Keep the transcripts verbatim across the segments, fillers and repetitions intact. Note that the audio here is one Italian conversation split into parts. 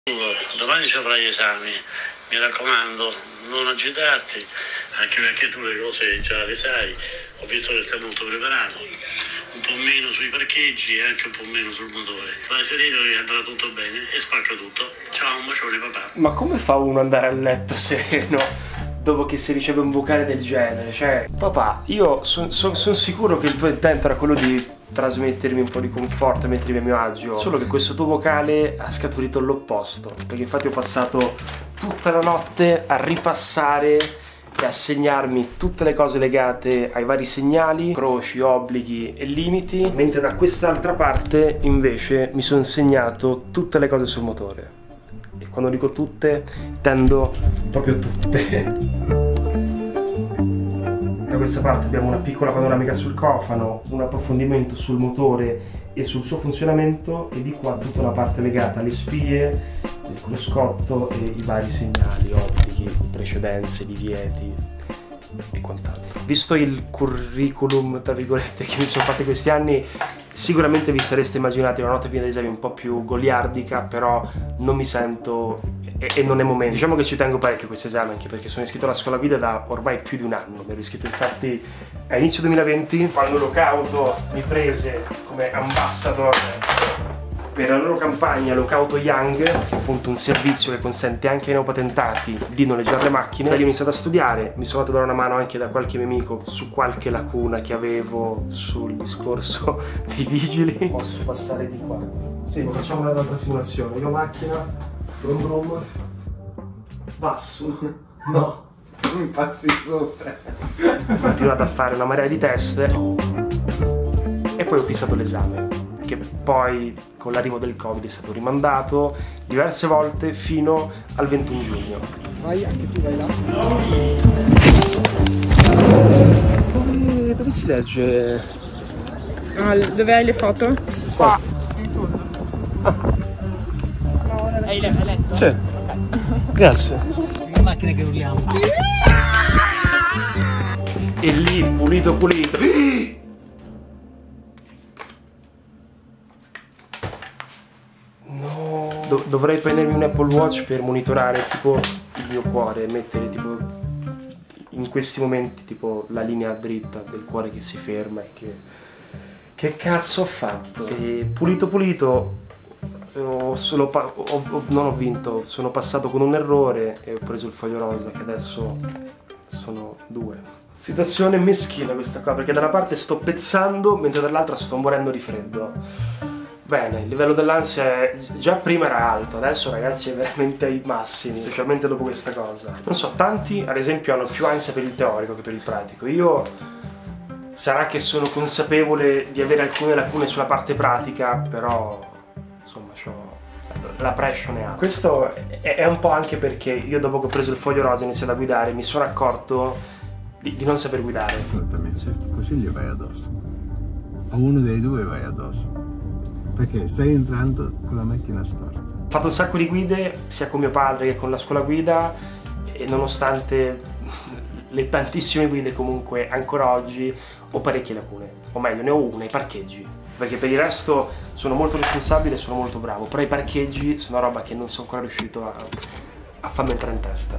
Domani ci avrai esami, mi raccomando, non agitarti, anche perché tu le cose già le sai, ho visto che sei molto preparato, un po' meno sui parcheggi e anche un po' meno sul motore. Vai sereno che andrà tutto bene e spacca tutto. Ciao, un bacione papà. Ma come fa uno ad andare a letto sereno dopo che si riceve un vocale del genere? Cioè, papà, io sono son, son sicuro che il tuo intento era quello di trasmettermi un po' di conforto e mettermi a mio agio, solo che questo tuo vocale ha scaturito l'opposto, perché infatti ho passato tutta la notte a ripassare e a segnarmi tutte le cose legate ai vari segnali, croci, obblighi e limiti, mentre da quest'altra parte invece mi sono segnato tutte le cose sul motore. E quando dico tutte, intendo proprio tutte. Da questa parte abbiamo una piccola panoramica sul cofano, un approfondimento sul motore e sul suo funzionamento, e di qua tutta una parte legata alle spie, il cruscotto e i vari segnali, obblighi, precedenze, divieti e quant'altro. Visto il curriculum, tra virgolette, che mi sono fatti questi anni, sicuramente vi sareste immaginati una notte piena di esami un po' più goliardica, però non mi sento e, e non è momento. Diciamo che ci tengo parecchio a questo esame, anche perché sono iscritto alla scuola guida da ormai più di un anno. Mi ero iscritto infatti a inizio duemilaventi, quando Locauto mi prese come ambassador per la loro campagna Locauto Young, che è appunto un servizio che consente anche ai neopatentati di noleggiare le macchine. Da lì ho iniziato a studiare, mi sono fatto dare una mano anche da qualche mio amico su qualche lacuna che avevo sul discorso dei vigili. Posso passare di qua? Sì, facciamo un'altra simulazione. Io macchina, brum brum, passo, no, mi passi sopra. Ho continuato a fare una marea di test e poi ho fissato l'esame, che poi con l'arrivo del Covid è stato rimandato diverse volte fino al ventuno giugno. Vai, anche tu vai là. Dove, dove si legge? Ah, dove hai le foto? Qua. In fondo. Ah. Hai letto? Sì. Okay. Grazie. Una macchina che urliamo. E lì, pulito pulito. Do dovrei prendermi un Apple Watch per monitorare tipo il mio cuore e mettere tipo in questi momenti tipo la linea dritta del cuore che si ferma e che... Che cazzo ho fatto? E pulito pulito ho solo ho, ho, non ho vinto, sono passato con un errore e ho preso il foglio rosa, che adesso sono due. Situazione meschina questa qua, perché da una parte sto pezzando mentre dall'altra sto morendo di freddo. Bene, il livello dell'ansia già prima era alto, adesso ragazzi è veramente ai massimi, specialmente dopo questa cosa. Non so, tanti ad esempio hanno più ansia per il teorico che per il pratico. Io sarà che sono consapevole di avere alcune lacune sulla parte pratica, però insomma c'ho la passion è alta. Questo è un po' anche perché io dopo che ho preso il foglio rosa e iniziato a guidare mi sono accorto di, di non saper guidare. Ascoltami, così gli vai addosso. O uno dei due vai addosso. Perché stai entrando con la macchina storta. Ho fatto un sacco di guide sia con mio padre che con la scuola guida e nonostante le tantissime guide comunque ancora oggi ho parecchie lacune, o meglio ne ho una, i parcheggi, perché per il resto sono molto responsabile e sono molto bravo, però i parcheggi sono una roba che non sono ancora riuscito a, a farmi entrare in testa.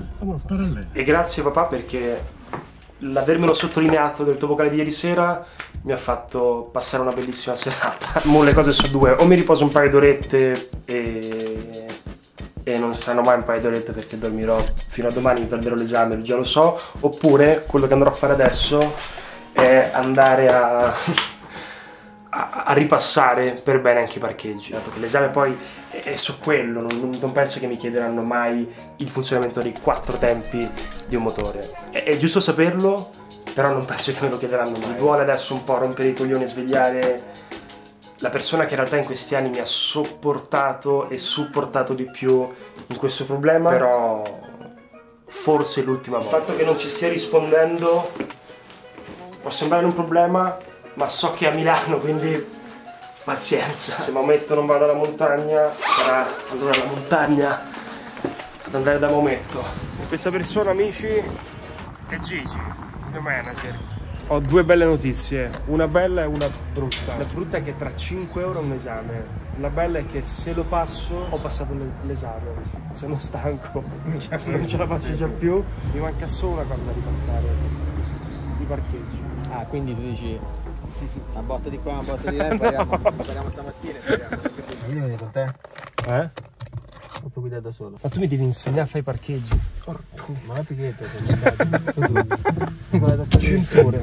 E grazie papà, perché l'avermelo sottolineato del tuo vocale di ieri sera mi ha fatto passare una bellissima serata. Mo le cose sono due: o mi riposo un paio d'orette e... e non saranno mai un paio d'orette perché dormirò fino a domani, mi prenderò l'esame, già lo so, oppure quello che andrò a fare adesso è andare a, a, a ripassare per bene anche i parcheggi, dato che l'esame poi è su quello, non, non penso che mi chiederanno mai il funzionamento dei quattro tempi di un motore. È, è giusto saperlo, però non penso che me lo chiederanno mai. Mi duole adesso un po' rompere i coglioni e svegliare la persona che in realtà in questi anni mi ha sopportato e supportato di più in questo problema, però forse è l'ultima volta. Il fatto che non ci stia rispondendo può sembrare un problema, ma so che è a Milano, quindi pazienza. Se Maometto non va dalla montagna, sarà allora la montagna ad andare da Maometto. Questa persona, amici, è Gigi, il mio manager. Ho due belle notizie, una bella e una brutta. La brutta è che tra cinque euro un esame, La bella è che se lo passo ho passato l'esame, sono stanco, non ce la faccio già più, mi manca solo una cosa da ripassare, i parcheggi. Ah, quindi tu dici una botta di qua, una botta di là, impariamo, impariamo stamattina, impariamo. Io devo venire con te? Eh? O puoi guidare da solo? Ma tu mi devi insegnare a fare i parcheggi. Porco, ma la pichetto sono Cinture.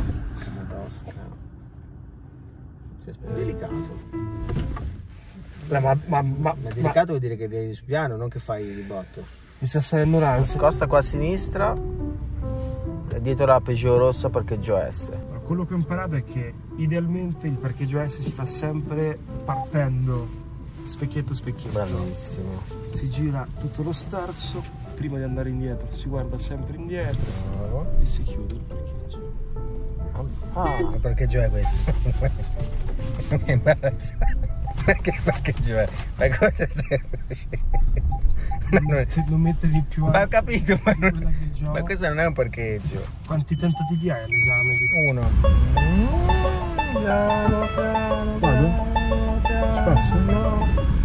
Sei delicato. Ma, ma, ma, Ma ma delicato vuol dire che vieni su piano, non che fai di botto. mi sta salendo l'ansia. Costa qua a sinistra e dietro la Peugeot rossa parcheggio S. Quello che ho imparato è che idealmente il parcheggio S si fa sempre partendo specchietto specchietto. Bravissimo. Si gira tutto lo sterzo prima di andare indietro, si guarda sempre indietro Bravo. e si chiude il parcheggio. Ah, che parcheggio è questo? Mi imbarazza. Perché parcheggio è? Ma cosa stai facendo? Ma non... non metterli più Ma ho alti. capito, ma, non... Parcheggio. ma questo non è un parcheggio. Quanti tentativi hai all'esame? Uno. Piano, piano, Vado? Spasso? no.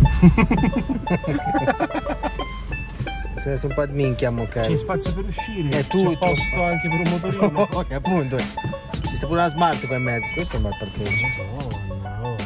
Se sei un po' di minchia, ok. C'è spazio per uscire, È c'è tutto. posto anche per un motorino. Oh, appunto. Ci sta pure una smart qua in mezzo. Questo è un bel parcheggio. Oh, no.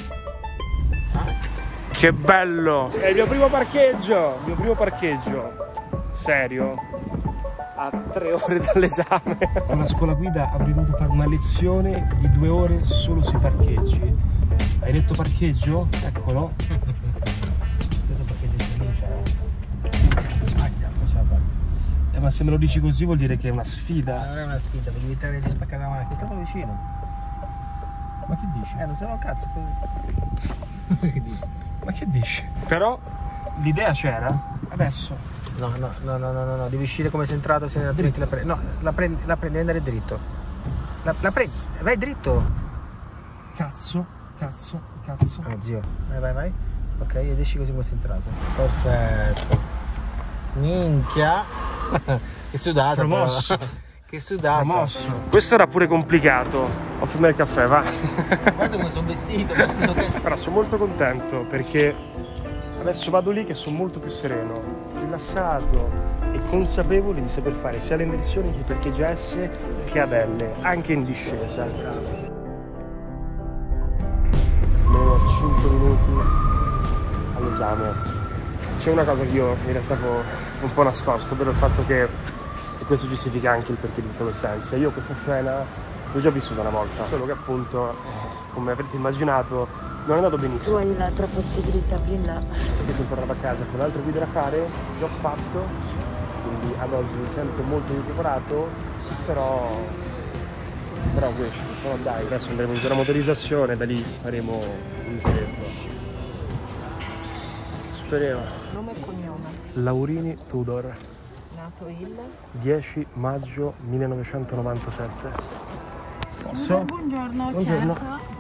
Che bello! È il mio primo parcheggio! Il mio primo parcheggio. Serio? A tre ore dall'esame. Con la scuola guida avrei dovuto fare una lezione di due ore solo sui parcheggi. Hai detto parcheggio? Eccolo. Questo parcheggio è salita, eh. Aglia, facciamo. Eh, ma se me lo dici così vuol dire che è una sfida. Non è una sfida, devi evitare di spaccare la macchina. È troppo vicino. Ma che dici? Eh, non siamo a cazzo. Che dici? Ma che dici? Però l'idea c'era. Adesso. No, no, no, no, no, no, no, devi uscire come sei entrato, sei andato dritto, la prendi. No, la prendi, la prendi, devi andare dritto. La, la prendi, vai dritto. Cazzo, cazzo, cazzo. Oh zio, vai, vai, vai. Ok, ed esci così come sei entrato. Perfetto. Minchia. Che sudata. Promosso. Però. Che sudata. Promosso. Questo era pure complicato. Ho firmato il caffè, va. Guarda come sono vestito. Però sono molto contento perché adesso vado lì che sono molto più sereno, rilassato e consapevole di saper fare sia le inversioni che il parcheggio S che ad L, anche in discesa. Meno cinque minuti all'esame. C'è una cosa che io in realtà ho un po' nascosto, ovvero il fatto che, e questo giustifica anche il perché di tutta questa ansia, io questa scena l'ho già vissuta una volta, solo che appunto, come avrete immaginato, non è andato benissimo. Tu hai l'altra possibilità più in là. Che sono tornato a casa con altre guide da fare, già ho fatto, quindi ad oggi mi sento molto impreparato, però, però questo, però dai, adesso andremo in una motorizzazione, da lì faremo un giretto. Speriamo. Nome e cognome. Laurini Tudor, Nato il? dieci maggio millenovecentonovantasette. Posso? Buongiorno, Buongiorno. certo.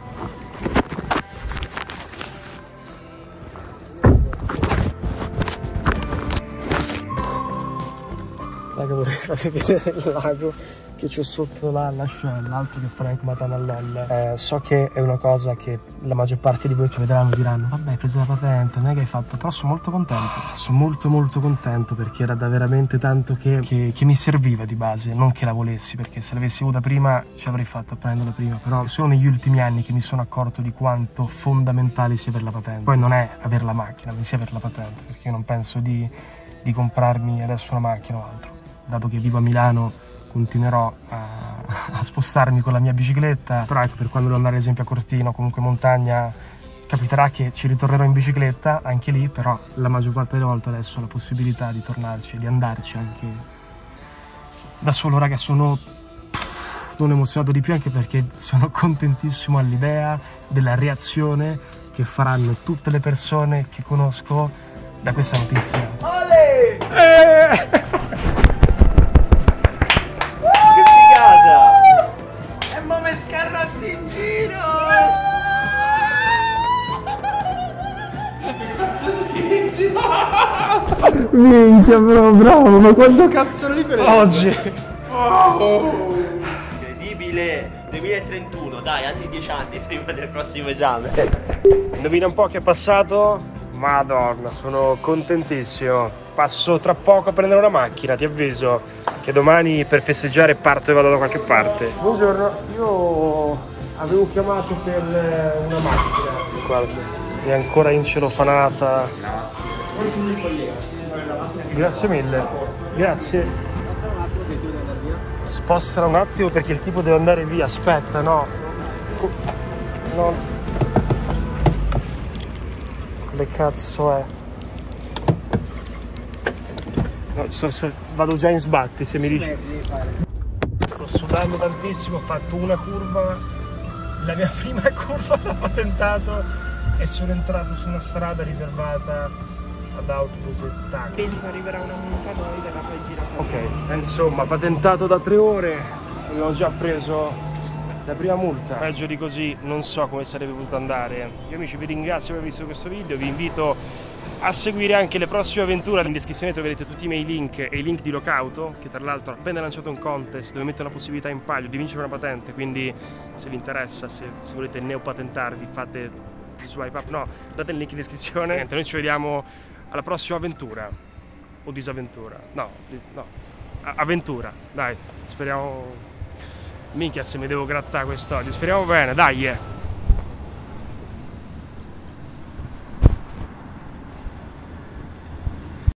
Raga, vorrei farvi vedere il lago che c'ho sotto la, la scella, altro che Frank Matanallol. Eh, so che è una cosa che la maggior parte di voi che vedranno diranno vabbè, hai preso la patente, non è che hai fatto, però sono molto contento, sono molto molto contento perché era da veramente tanto che, che, che mi serviva di base, non che la volessi, perché se l'avessi avuta prima ci avrei fatto a prenderla prima, però solo negli ultimi anni che mi sono accorto di quanto fondamentale sia per la patente. Poi non è avere la macchina, ma sia per la patente, perché io non penso di, di comprarmi adesso una macchina o altro, dato che vivo a Milano continuerò a, a spostarmi con la mia bicicletta, però ecco, per quando devo andare ad esempio a Cortina o comunque montagna capiterà che ci ritornerò in bicicletta anche lì, però la maggior parte delle volte adesso ho la possibilità di tornarci, di andarci anche da solo. Raga, sono non emozionato di più anche perché sono contentissimo all'idea della reazione che faranno tutte le persone che conosco da questa notizia. Ole! Eh! E mo me scarrozzi in giro! Minchia, però bravo, ma quanto cazzo lo riferisci oggi? Oh. Incredibile! duemilatrentuno, dai, altri dieci anni prima del prossimo esame. Indovina un po' che è passato? Madonna, sono contentissimo. Passo tra poco a prendere una macchina, ti avviso che domani per festeggiare parto e vado da qualche parte. Buongiorno, io avevo chiamato per una macchina, guarda, è ancora incelofanata. Grazie mille, grazie. Spostala un attimo perché il tipo deve andare via, aspetta, no. No. Che cazzo è? No, so, so, vado già in sbatti se mi dici. Sto sudando tantissimo, ho fatto una curva, la mia prima curva l'ho patentato e sono entrato su una strada riservata ad autobus e taxi. Penso arriverà una multa a noi, verrà poi girata. Ok, insomma, patentato da tre ore, avevo già preso la prima multa. Peggio di così non so come sarebbe potuto andare. Io amici vi ringrazio per aver visto questo video, vi invito a seguire anche le prossime avventure. In descrizione troverete tutti i miei link e i link di Locauto, che tra l'altro ha appena lanciato un contest dove mette una possibilità in palio di vincere una patente, quindi se vi interessa, se, se volete neopatentarvi, fate swipe up, no, date il link in descrizione. Niente, noi ci vediamo alla prossima avventura o disavventura, no, no, avventura, dai, speriamo. Minchia se mi devo grattare quest'oggi, speriamo bene, dai! Eh.